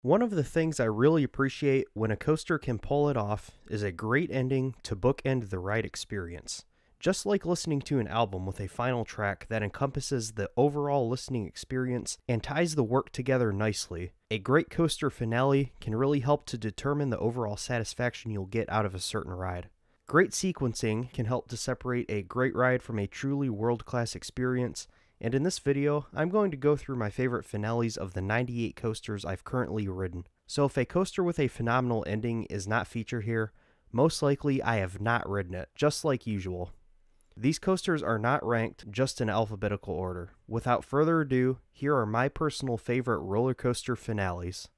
One of the things I really appreciate when a coaster can pull it off is a great ending to bookend the ride experience. Just like listening to an album with a final track that encompasses the overall listening experience and ties the work together nicely, a great coaster finale can really help to determine the overall satisfaction you'll get out of a certain ride. Great sequencing can help to separate a great ride from a truly world-class experience, and in this video, I'm going to go through my favorite finales of the 98 coasters I've currently ridden. So if a coaster with a phenomenal ending is not featured here, most likely I have not ridden it, just like usual. These coasters are not ranked, just in alphabetical order. Without further ado, here are my personal favorite roller coaster finales.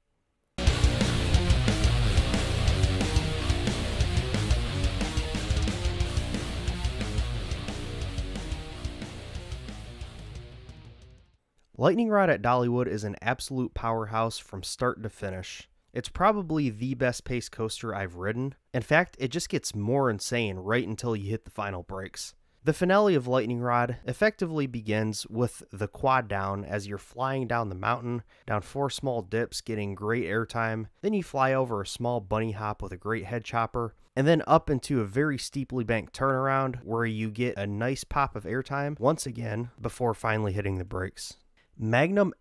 Lightning Rod at Dollywood is an absolute powerhouse from start to finish. It's probably the best paced coaster I've ridden. In fact, it just gets more insane right until you hit the final brakes. The finale of Lightning Rod effectively begins with the quad down as you're flying down the mountain, down 4 small dips getting great airtime, then you fly over a small bunny hop with a great head chopper, and then up into a very steeply banked turnaround where you get a nice pop of airtime once again before finally hitting the brakes. Magnum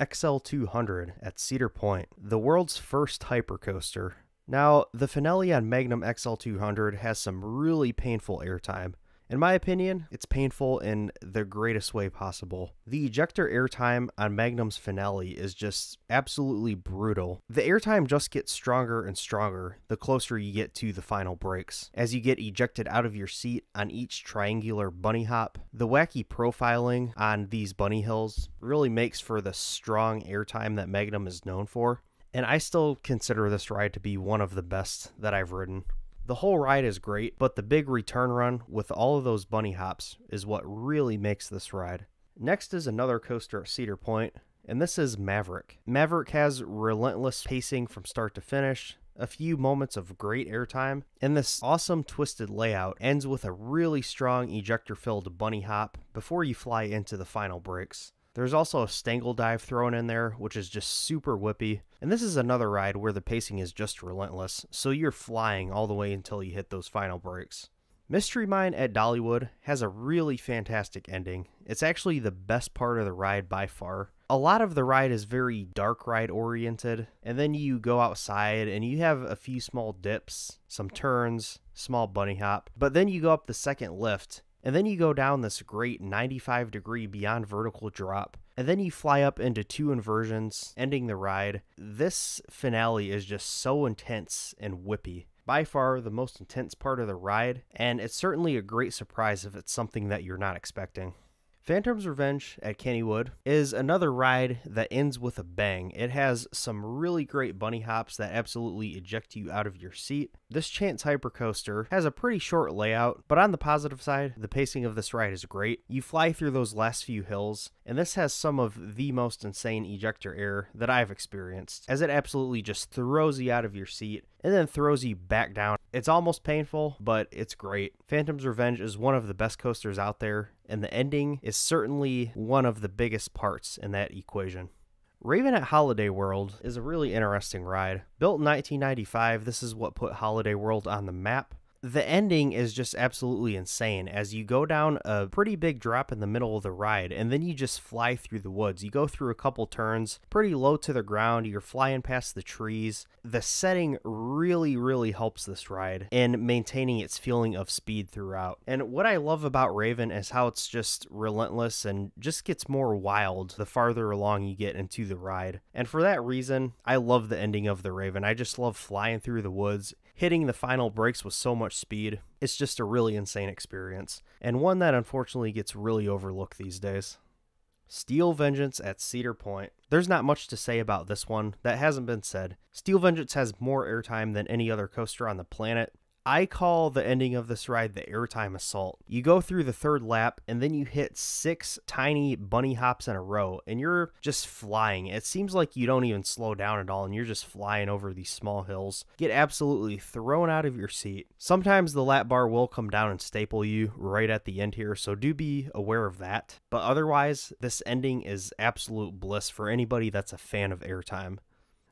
XL200 at Cedar Point, the world's first hypercoaster. Now, the finale on Magnum XL200 has some really painful airtime. In my opinion, it's painful in the greatest way possible. The ejector airtime on Magnum's finale is just absolutely brutal. The airtime just gets stronger and stronger the closer you get to the final brakes. As you get ejected out of your seat on each triangular bunny hop, the wacky profiling on these bunny hills really makes for the strong airtime that Magnum is known for. And I still consider this ride to be one of the best that I've ridden. The whole ride is great, but the big return run with all of those bunny hops is what really makes this ride. Next is another coaster at Cedar Point, and this is Maverick. Maverick has relentless pacing from start to finish, a few moments of great airtime, and this awesome twisted layout ends with a really strong ejector-filled bunny hop before you fly into the final brakes. There's also a stangle dive thrown in there, which is just super whippy. And this is another ride where the pacing is just relentless, so you're flying all the way until you hit those final brakes. Mystery Mine at Dollywood has a really fantastic ending. It's actually the best part of the ride by far. A lot of the ride is very dark ride oriented, and then you go outside and you have a few small dips, some turns, small bunny hop, but then you go up the second lift. And then you go down this great 95-degree beyond vertical drop, and then you fly up into 2 inversions, ending the ride. This finale is just so intense and whippy. By far the most intense part of the ride, and it's certainly a great surprise if it's something that you're not expecting. Phantom's Revenge at Kennywood is another ride that ends with a bang. It has some really great bunny hops that absolutely eject you out of your seat. This Chance Hypercoaster has a pretty short layout, but on the positive side, the pacing of this ride is great. You fly through those last few hills, and this has some of the most insane ejector air that I've experienced, as it absolutely just throws you out of your seat and then throws you back down. It's almost painful, but it's great. Phantom's Revenge is one of the best coasters out there, and the ending is certainly one of the biggest parts in that equation. Raven at Holiday World is a really interesting ride. Built in 1995, this is what put Holiday World on the map. The ending is just absolutely insane as you go down a pretty big drop in the middle of the ride and then you just fly through the woods. You go through a couple turns, pretty low to the ground, you're flying past the trees. The setting really helps this ride in maintaining its feeling of speed throughout. And what I love about Raven is how it's just relentless and just gets more wild the farther along you get into the ride. And for that reason, I love the ending of the Raven. I just love flying through the woods, hitting the final brakes with so much speed. It's just a really insane experience, and one that unfortunately gets really overlooked these days. Steel Vengeance at Cedar Point. There's not much to say about this one that hasn't been said. Steel Vengeance has more airtime than any other coaster on the planet. I call the ending of this ride the airtime assault. You go through the 3rd lap and then you hit 6 tiny bunny hops in a row and you're just flying. It seems like you don't even slow down at all and you're just flying over these small hills. Get absolutely thrown out of your seat. Sometimes the lap bar will come down and staple you right at the end here, so do be aware of that. But otherwise, this ending is absolute bliss for anybody that's a fan of airtime.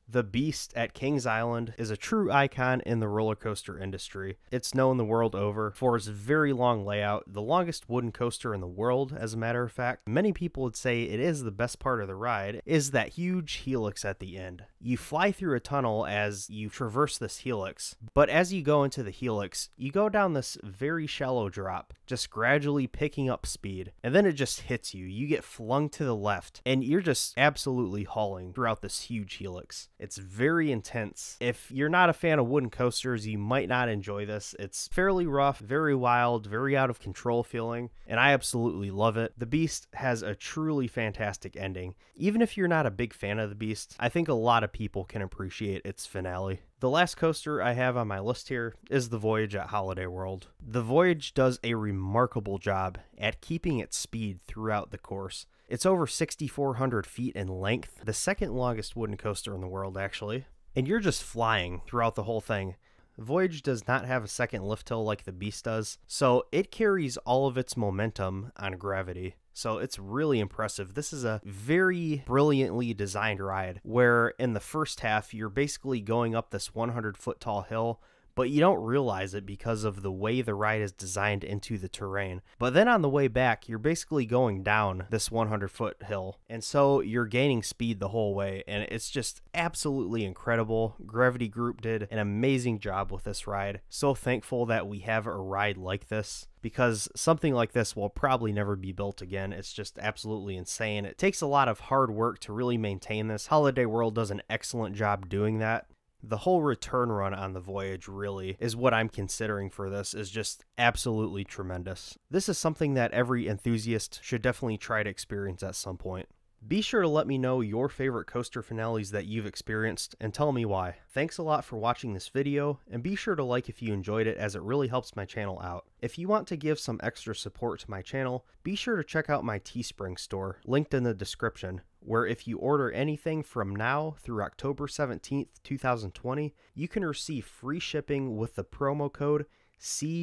The Beast at Kings Island is a true icon in the roller coaster industry. It's known the world over for its very long layout, the longest wooden coaster in the world, as a matter of fact. Many people would say it is the best part of the ride, is that huge helix at the end. You fly through a tunnel as you traverse this helix, but as you go into the helix, you go down this very shallow drop, just gradually picking up speed, and then it just hits you. You get flung to the left, and you're just absolutely hauling throughout this huge helix. It's very intense. If you're not a fan of wooden coasters, you might not enjoy this. It's fairly rough, very wild, very out of control feeling, and I absolutely love it. The Beast has a truly fantastic ending. Even if you're not a big fan of The Beast, I think a lot of people can appreciate its finale. The last coaster I have on my list here is the Voyage at Holiday World. The Voyage does a remarkable job at keeping its speed throughout the course. It's over 6,400 feet in length, the second longest wooden coaster in the world, actually. And you're just flying throughout the whole thing. Voyage does not have a second lift hill like the Beast does, so it carries all of its momentum on gravity. So it's really impressive. This is a very brilliantly designed ride where in the first half, you're basically going up this 100-foot tall hill, but you don't realize it because of the way the ride is designed into the terrain. But then on the way back, you're basically going down this 100-foot hill. And so you're gaining speed the whole way, and it's just absolutely incredible. Gravity Group did an amazing job with this ride. So thankful that we have a ride like this, because something like this will probably never be built again. It's just absolutely insane. It takes a lot of hard work to really maintain this. Holiday World does an excellent job doing that. The whole return run on the Voyage really is what I'm considering for this, is just absolutely tremendous. This is something that every enthusiast should definitely try to experience at some point. Be sure to let me know your favorite coaster finales that you've experienced and tell me why. Thanks a lot for watching this video, and be sure to like if you enjoyed it, as it really helps my channel out. If you want to give some extra support to my channel, be sure to check out my Teespring store, linked in the description, where if you order anything from now through October 17th, 2020, you can receive free shipping with the promo code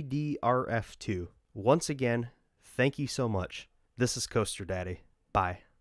CDRF2. Once again, thank you so much. This is Coaster Daddy. Bye.